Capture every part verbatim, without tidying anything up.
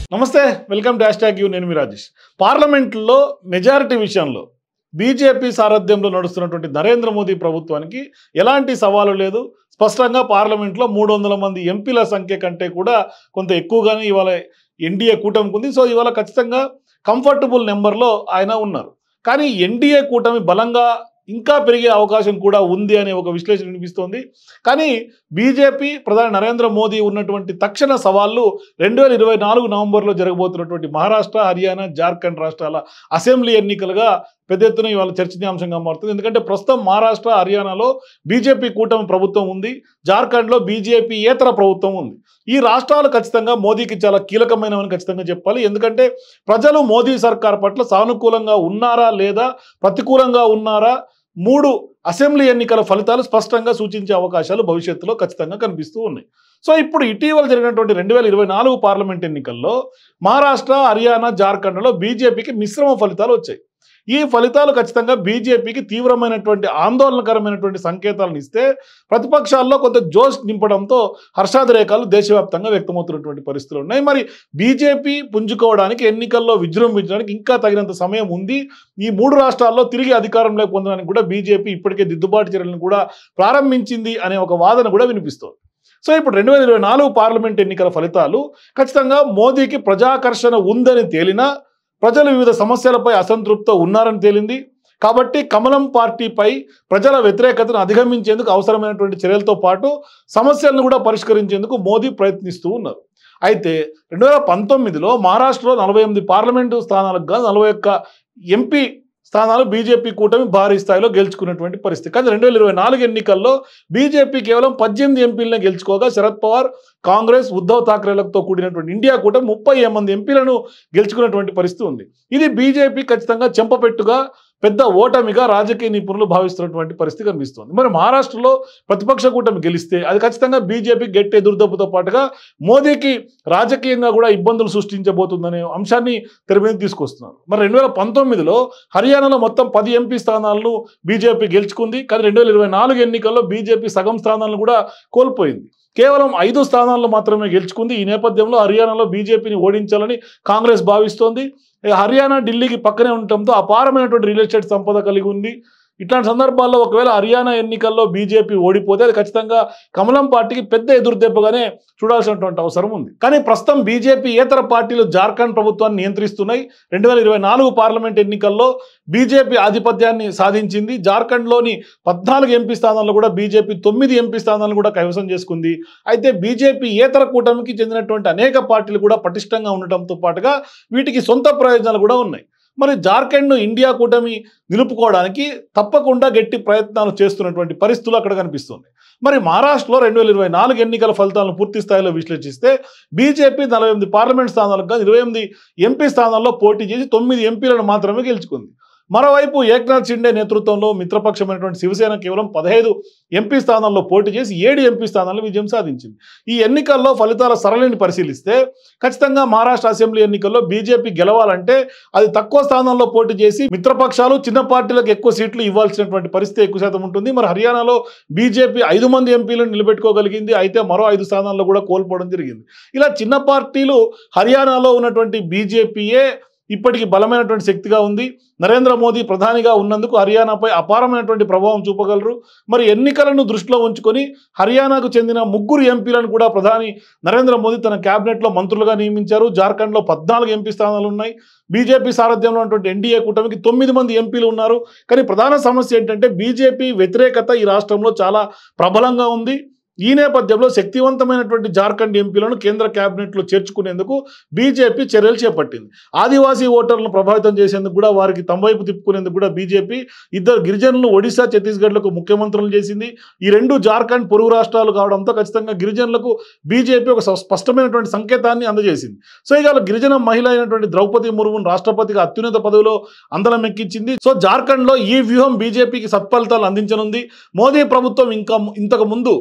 నమస్తే, welcome to hashtag you. నేను మీ రాజేష్. పార్లమెంట్లో మెజారిటీ విషయంలో బీజేపీ సారథ్యంలో నడుస్తున్నటువంటి నరేంద్ర మోదీ ప్రభుత్వానికి ఎలాంటి సవాలు లేదు. స్పష్టంగా పార్లమెంట్లో మూడు వందల మంది ఎంపీల సంఖ్య కంటే కూడా కొంత ఎక్కువగానే ఇవాళ ఎన్డీఏ కూటమికి ఉంది. సో ఇవాళ ఖచ్చితంగా కంఫర్టబుల్ నెంబర్లో ఆయన ఉన్నారు. కానీ ఎన్డీఏ కూటమి బలంగా ఇంకా పెరిగే అవకాశం కూడా ఉంది అనే ఒక విశ్లేషణ వినిపిస్తోంది. కానీ బీజేపీ ప్రధాని నరేంద్ర మోదీ ఉన్నటువంటి తక్షణ సవాళ్ళు రెండు వేల ఇరవై నాలుగు నవంబర్లో జరగబోతున్నటువంటి మహారాష్ట్ర, హర్యానా, జార్ఖండ్ రాష్ట్రాల అసెంబ్లీ ఎన్నికలుగా పెద్ద ఎత్తున ఇవాళ చర్చనీయాంశంగా మారుతుంది. ఎందుకంటే ప్రస్తుతం మహారాష్ట్ర, హర్యానాలో బీజేపీ కూటమి ప్రభుత్వం ఉంది, జార్ఖండ్లో బీజేపీ ఏతర ప్రభుత్వం ఉంది. ఈ రాష్ట్రాలు ఖచ్చితంగా మోదీకి చాలా కీలకమైనవని ఖచ్చితంగా చెప్పాలి. ఎందుకంటే ప్రజలు మోదీ సర్కార్ పట్ల సానుకూలంగా ఉన్నారా లేదా, ప్రతికూలంగా ఉన్నారా, మూడు అసెంబ్లీ ఎన్నికల ఫలితాలు స్పష్టంగా సూచించే అవకాశాలు భవిష్యత్తులో ఖచ్చితంగా కనిపిస్తూ ఉన్నాయి. సో ఇప్పుడు ఇటీవల జరిగినటువంటి రెండు వేల ఇరవై నాలుగు పార్లమెంట్ ఎన్నికల్లో మహారాష్ట్ర, హర్యానా, జార్ఖండ్లో బీజేపీకి మిశ్రమ ఫలితాలు వచ్చాయి. ఈ ఫలితాలు ఖచ్చితంగా బీజేపీకి తీవ్రమైనటువంటి ఆందోళనకరమైనటువంటి సంకేతాలను ఇస్తే ప్రతిపక్షాల్లో కొంత జోష్ నింపడంతో హర్షాతిరేకాలు దేశవ్యాప్తంగా వ్యక్తమవుతున్నటువంటి పరిస్థితులు ఉన్నాయి. మరి బీజేపీ పుంజుకోవడానికి, ఎన్నికల్లో విజృంభించడానికి ఇంకా తగినంత సమయం ఉంది. ఈ మూడు రాష్ట్రాల్లో తిరిగి అధికారంలోకి పొందడానికి కూడా బీజేపీ ఇప్పటికే దిద్దుబాటు చర్యలను కూడా ప్రారంభించింది అనే ఒక వాదన కూడా వినిపిస్తోంది. సో ఇప్పుడు రెండు వేల ఇరవై నాలుగు పార్లమెంట్ ఎన్నికల ఫలితాలు ఖచ్చితంగా మోదీకి ప్రజాకర్షణ ఉందని తేలినా ప్రజలు వివిధ సమస్యలపై అసంతృప్తితో ఉన్నారని తేలింది. కాబట్టి కమలం పార్టీపై ప్రజల వ్యతిరేకతను అధిగమించేందుకు అవసరమైనటువంటి చర్యలతో పాటు సమస్యలను కూడా పరిష్కరించేందుకు మోదీ ప్రయత్నిస్తూ ఉన్నారు. అయితే రెండు వేల పంతొమ్మిదిలో మహారాష్ట్రలో నలభై ఎనిమిది పార్లమెంటు స్థానాలకు గాను నలభై ఒక్క ఎంపీ స్థానాలు బీజేపీ కూటమి భారీ స్థాయిలో గెలుచుకున్నటువంటి పరిస్థితి. కానీ రెండు వేల ఇరవై నాలుగు ఎన్నికల్లో బీజేపీ కేవలం పద్దెనిమిది ఎంపీలను గెలుచుకోగా శరద్ పవార్, కాంగ్రెస్, ఉద్ధవ్ ఠాక్రేలతో కూడినటువంటి ఇండియా కూటమి ముప్పై మంది ఎంపీలను గెలుచుకున్నటువంటి పరిస్థితి ఉంది. ఇది బీజేపీ ఖచ్చితంగా చెంపపెట్టుగా, పెద్ద ఓటమిగా రాజకీయ నిపుణులు భావిస్తున్నటువంటి పరిస్థితి కనిపిస్తుంది. మరి మహారాష్ట్రలో ప్రతిపక్ష కూటమి గెలిస్తే అది ఖచ్చితంగా బీజేపీ గట్టి ఎదురుదెబ్బతో పాటుగా మోదీకి రాజకీయంగా కూడా ఇబ్బందులు సృష్టించబోతుందనే అంశాన్ని తెర మీద తీసుకొస్తున్నారు. మరి రెండు వేల పంతొమ్మిదిలో హర్యానాలో మొత్తం పది ఎంపీ స్థానాలను బీజేపీ గెలుచుకుంది. కానీ రెండు వేల ఇరవై నాలుగు ఎన్నికల్లో బీజేపీ సగం స్థానాలను కూడా కోల్పోయింది. కేవలం ఐదు స్థానాలను మాత్రమే గెలుచుకుంది. ఈ నేపథ్యంలో హర్యానాలో బీజేపీని ఓడించాలని కాంగ్రెస్ భావిస్తోంది. హర్యానా ఢిల్లీకి పక్కనే ఉండటంతో అపారమైనటువంటి రియల్ ఎస్టేట్ సంపద కలిగి ఉంది. ఇట్లాంటి సందర్భాల్లో ఒకవేళ హర్యానా ఎన్నికల్లో బీజేపీ ఓడిపోతే అది ఖచ్చితంగా కమలం పార్టీకి పెద్ద ఎదురుదెబ్బగానే చూడాల్సినటువంటి అవసరం ఉంది. కానీ ప్రస్తుతం బీజేపీ ఏతర పార్టీలు జార్ఖండ్ ప్రభుత్వాన్ని నియంత్రిస్తున్నాయి. రెండు వేల ఇరవై నాలుగు పార్లమెంట్ ఎన్నికల్లో బీజేపీ ఆధిపత్యాన్ని సాధించింది. జార్ఖండ్లోని పద్నాలుగు ఎంపీ స్థానాల్లో కూడా బీజేపీ తొమ్మిది ఎంపీ స్థానాలను కూడా కైవసం చేసుకుంది. అయితే బీజేపీ ఏతర కూటమికి చెందినటువంటి అనేక పార్టీలు కూడా పటిష్టంగా ఉండటంతో పాటుగా వీటికి సొంత ప్రయోజనాలు కూడా ఉన్నాయి. మరి జార్ఖండ్ను ఇండియా కూటమి నిలుపుకోవడానికి తప్పకుండా గట్టి ప్రయత్నాలు చేస్తున్నటువంటి పరిస్థితులు అక్కడ కనిపిస్తుంది. మరి మహారాష్ట్రలో రెండు వేల ఇరవై నాలుగు ఎన్నికల ఫలితాలను పూర్తి స్థాయిలో విశ్లేషిస్తే బీజేపీ నలభై ఎనిమిది పార్లమెంట్ స్థానాలకు కానీ ఇరవై ఎనిమిది ఎంపీ స్థానాల్లో పోటీ చేసి తొమ్మిది ఎంపీలను మాత్రమే గెలుచుకుంది. మరోవైపు ఏక్నాథ్ షిండే నేతృత్వంలో మిత్రపక్షమైనటువంటి శివసేన కేవలం పదహైదు ఎంపీ స్థానాల్లో పోటీ చేసి ఏడు ఎంపీ స్థానాల్లో విజయం సాధించింది. ఈ ఎన్నికల్లో ఫలితాల సరళిని పరిశీలిస్తే ఖచ్చితంగా మహారాష్ట్ర అసెంబ్లీ ఎన్నికల్లో బీజేపీ గెలవాలంటే అది తక్కువ స్థానాల్లో పోటీ చేసి మిత్రపక్షాలు, చిన్న పార్టీలకు ఎక్కువ సీట్లు ఇవ్వాల్సినటువంటి పరిస్థితి ఎక్కువ శాతం ఉంటుంది. మరి హర్యానాలో బీజేపీ ఐదు మంది ఎంపీలను నిలబెట్టుకోగలిగింది. అయితే మరో ఐదు స్థానాల్లో కూడా కోల్పోవడం జరిగింది. ఇలా చిన్న పార్టీలు హర్యానాలో ఉన్నటువంటి బీజేపీయే ఇప్పటికి బలమైనటువంటి శక్తిగా ఉంది. నరేంద్ర మోదీ ప్రధానిగా ఉన్నందుకు హర్యానాపై అపారమైనటువంటి ప్రభావం చూపగలరు. మరి ఎన్నికలను దృష్టిలో ఉంచుకొని హర్యానాకు చెందిన ముగ్గురు ఎంపీలను కూడా ప్రధాని నరేంద్ర మోదీ తన క్యాబినెట్లో మంత్రులుగా నియమించారు. జార్ఖండ్లో పద్నాలుగు ఎంపీ స్థానాలు ఉన్నాయి. బీజేపీ సారథ్యంలో ఉన్నటువంటి ఎన్డీఏ కూటమికి తొమ్మిది మంది ఎంపీలు ఉన్నారు. కానీ ప్రధాన సమస్య ఏంటంటే బీజేపీ వ్యతిరేకత ఈ రాష్ట్రంలో చాలా ప్రబలంగా ఉంది. ఈ నేపథ్యంలో శక్తివంతమైనటువంటి జార్ఖండ్ ఎంపీలను కేంద్ర క్యాబినెట్లో చేర్చుకునేందుకు బీజేపీ చర్యలు చేపట్టింది. ఆదివాసీ ఓటర్లను ప్రభావితం చేసేందుకు కూడా, వారికి తమవైపు తిప్పుకునేందుకు కూడా బీజేపీ ఇద్దరు గిరిజనులను ఒడిశా, ఛత్తీస్గఢ్లకు ముఖ్యమంత్రులను చేసింది. ఈ రెండు జార్ఖండ్ పొరుగు రాష్ట్రాలు కావడంతో ఖచ్చితంగా గిరిజనులకు బీజేపీ ఒక స్పష్టమైనటువంటి సంకేతాన్ని అందజేసింది. సో ఇక గిరిజన మహిళ అయినటువంటి ద్రౌపది ముర్మును రాష్ట్రపతిగా అత్యున్నత పదవిలో అందలం ఎక్కించింది. సో జార్ఖండ్లో ఈ వ్యూహం బీజేపీకి సత్ఫలితాలు అందించనుంది. మోదీ ప్రభుత్వం ఇంకా ఇంతకు ముందు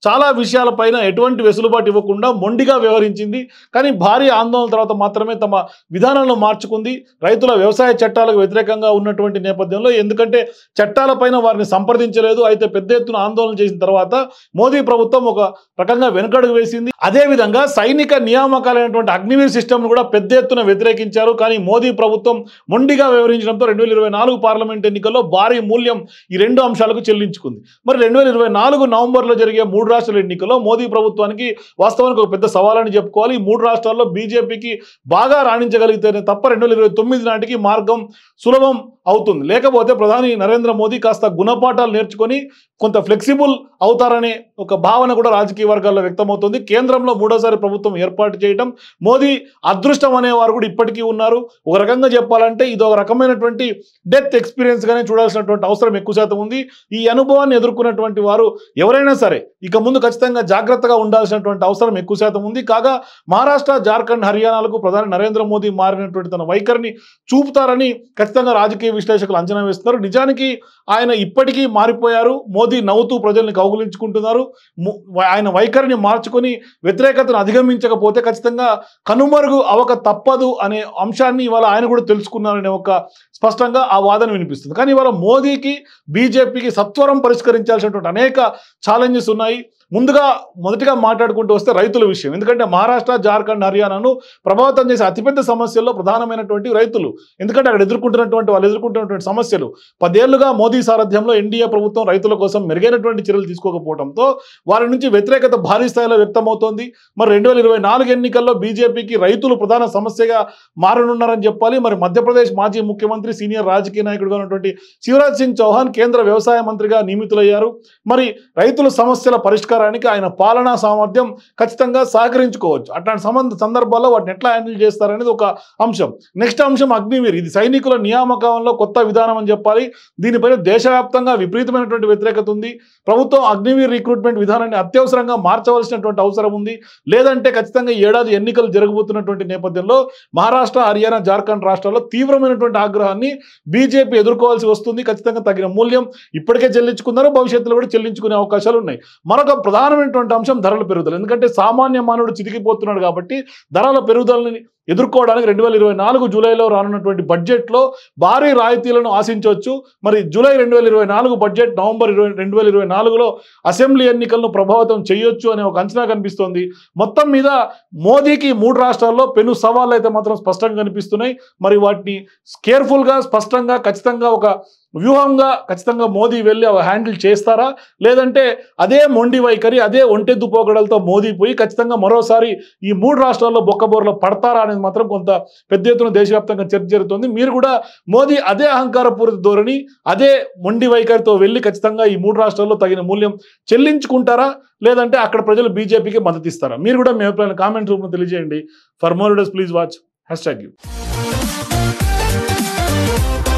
చాలా విషయాలపైన ఎటువంటి వెసులుబాటు ఇవ్వకుండా మొండిగా వ్యవహరించింది. కానీ భారీ ఆందోళన తర్వాత మాత్రమే తమ విధానాలను మార్చుకుంది. రైతుల వ్యవసాయ చట్టాలకు వ్యతిరేకంగా ఉన్నటువంటి నేపథ్యంలో, ఎందుకంటే చట్టాలపైన వారిని సంప్రదించలేదు. అయితే పెద్ద ఎత్తున ఆందోళన చేసిన తర్వాత మోదీ ప్రభుత్వం ఒక రకంగా వెనుకడుగు వేసింది. అదేవిధంగా సైనిక నియామకాలైనటువంటి అగ్నివీర్ సిస్టమ్ను కూడా పెద్ద ఎత్తున వ్యతిరేకించారు. కానీ మోదీ ప్రభుత్వం మొండిగా వ్యవహరించడంతో రెండు వేల ఇరవై నాలుగు పార్లమెంట్ ఎన్నికల్లో భారీ మూల్యం ఈ రెండు అంశాలకు చెల్లించుకుంది. మరి రెండు వేల ఇరవై నాలుగు నవంబర్లో జరిగే మూడు రాష్ట్రాల ఎన్నికల్లో మోదీ ప్రభుత్వానికి వాస్తవానికి ఒక పెద్ద సవాలని చెప్పుకోవాలి. ఈ మూడు రాష్ట్రాల్లో బీజేపీకి బాగా రాణించగలిగితేనే తప్ప రెండు వేల ఇరవై తొమ్మిది నాటికి మార్గం సులభం అవుతుంది. లేకపోతే ప్రధాని నరేంద్ర మోదీ కాస్త గుణపాఠాలు నేర్చుకొని కొంత ఫ్లెక్సిబుల్ అవుతారనే ఒక భావన కూడా రాజకీయ వర్గాల్లో వ్యక్తమవుతుంది. కేంద్రంలో మూడోసారి ప్రభుత్వం ఏర్పాటు చేయడం మోదీ అదృష్టం అనేవారు కూడా ఇప్పటికీ ఉన్నారు. ఒక రకంగా చెప్పాలంటే ఇది ఒక రకమైనటువంటి డెత్ ఎక్స్పీరియన్స్ గానే చూడాల్సినటువంటి అవసరం ఎక్కువ శాతం ఉంది. ఈ అనుభవాన్ని ఎదుర్కొన్నటువంటి వారు ఎవరైనా సరే ఇక ముందు ఖచ్చితంగా జాగ్రత్తగా ఉండాల్సినటువంటి అవసరం ఎక్కువ శాతం ఉంది. కాగా మహారాష్ట్ర, జార్ఖండ్, హర్యానాలకు ప్రధాని నరేంద్ర మోదీ మారినటువంటి తన వైఖరిని చూపుతారని ఖచ్చితంగా రాజకీయ విశ్లేషకులు అంచనా వేస్తున్నారు. నిజానికి ఆయన ఇప్పటికీ మారిపోయారు. మోదీ నవ్వుతూ ప్రజల్ని కౌగులించుకుంటున్నారు. ఆయన వైఖరిని మార్చుకొని వ్యతిరేకతను అధిగమించకపోతే ఖచ్చితంగా కనుమరుగు అవక తప్పదు అనే అంశాన్ని ఇవాళ ఆయన కూడా తెలుసుకున్నారనే ఒక స్పష్టంగా ఆ వాదన వినిపిస్తుంది. కానీ ఇవాళ మోదీకి, బీజేపీకి సత్వరం పరిష్కరించాల్సినటువంటి అనేక ఛాలెంజెస్ ఉన్నాయి. ముందుగా మొదటిగా మాట్లాడుకుంటూ వస్తే రైతుల విషయం. ఎందుకంటే మహారాష్ట్ర, జార్ఖండ్, హర్యానాను ప్రభావితం చేసే అతిపెద్ద సమస్యల్లో ప్రధానమైనటువంటి రైతులు. ఎందుకంటే అక్కడ ఎదుర్కొంటున్నటువంటి వాళ్ళు ఎదుర్కొంటున్నటువంటి సమస్యలు పదేళ్లుగా మోదీ సారథ్యంలో ఎన్డీఏ ప్రభుత్వం రైతుల కోసం మెరుగైనటువంటి చర్యలు తీసుకోకపోవడంతో వారి నుంచి వ్యతిరేకత భారీ స్థాయిలో వ్యక్తమవుతోంది. మరి రెండు వేల ఇరవై నాలుగు ఎన్నికల్లో బీజేపీకి రైతులు ప్రధాన సమస్యగా మారనున్నారని చెప్పాలి. మరి మధ్యప్రదేశ్ మాజీ ముఖ్యమంత్రి, సీనియర్ రాజకీయ నాయకుడిగా ఉన్నటువంటి శివరాజ్ సింగ్ చౌహాన్ కేంద్ర వ్యవసాయ మంత్రిగా నియమితులయ్యారు. మరి రైతుల సమస్యల పరిష్కారం ఆయన పాలనా సామర్థ్యం ఖచ్చితంగా సహకరించుకోవచ్చు. అట్లాంటి సంబంధ సందర్భాల్లో వాటిని ఎట్లా హ్యాండిల్ చేస్తారనేది ఒక అంశం. నెక్స్ట్ అంశం అగ్నివీర్. ఇది సైనికుల నియామకంలో కొత్త విధానం అని చెప్పాలి. దీనిపైన దేశవ్యాప్తంగా విపరీతమైనటువంటి వ్యతిరేకత ఉంది. ప్రభుత్వం అగ్నివీర్ రిక్రూట్మెంట్ విధానాన్ని అత్యవసరంగా మార్చవలసినటువంటి అవసరం ఉంది. లేదంటే ఖచ్చితంగా ఈ ఏడాది ఎన్నికలు జరగబోతున్నటువంటి నేపథ్యంలో మహారాష్ట్ర, హర్యానా, జార్ఖండ్ రాష్ట్రాల్లో తీవ్రమైనటువంటి ఆగ్రహాన్ని బీజేపీ ఎదుర్కోవాల్సి వస్తుంది. ఖచ్చితంగా తగిన మూల్యం ఇప్పటికే చెల్లించుకున్నారు, భవిష్యత్తులో కూడా చెల్లించుకునే అవకాశాలు ఉన్నాయి. మరొక ప్రధానమైనటువంటి అంశం ధరల పెరుగుదల. ఎందుకంటే సామాన్య మానవుడు చితికిపోతున్నాడు కాబట్టి ధరల పెరుగుదలని ఎదుర్కోవడానికి రెండు వేల ఇరవై నాలుగు జూలైలో రానున్నటువంటి బడ్జెట్లో భారీ రాయితీలను ఆశించవచ్చు. మరి జూలై రెండు వేల ఇరవై నాలుగు బడ్జెట్ నవంబర్ ఇరవై రెండు వేల ఇరవై నాలుగులో అసెంబ్లీ ఎన్నికలను ప్రభావితం చేయొచ్చు అనే ఒక అంచనా కనిపిస్తోంది. మొత్తం మీద మోదీకి మూడు రాష్ట్రాల్లో పెను సవాళ్ళు అయితే మాత్రం స్పష్టంగా కనిపిస్తున్నాయి. మరి వాటిని కేర్ఫుల్గా, స్పష్టంగా, ఖచ్చితంగా ఒక వ్యూహంగా ఖచ్చితంగా మోదీ వెళ్ళి అవి హ్యాండిల్ చేస్తారా, లేదంటే అదే మొండి వైఖరి, అదే ఒంటెద్దు పోగడలతో మోదీ పోయి ఖచ్చితంగా మరోసారి ఈ మూడు రాష్ట్రాల్లో బొక్కబోర్లో పడతారా అనేది మాత్రం కొంత పెద్ద ఎత్తున దేశవ్యాప్తంగా చర్చ జరుగుతుంది. మీరు కూడా మోదీ అదే అహంకారపూరిత ధోరణి, అదే మొండి వైఖరితో వెళ్ళి ఖచ్చితంగా ఈ మూడు రాష్ట్రాల్లో తగిన మూల్యం చెల్లించుకుంటారా, లేదంటే అక్కడ ప్రజలు బీజేపీకి మద్దతు ఇస్తారా? మీరు కూడా మీ అభిప్రాయాన్ని కామెంట్ రూపంలో తెలియజేయండి. For more videos please watch hashtag you.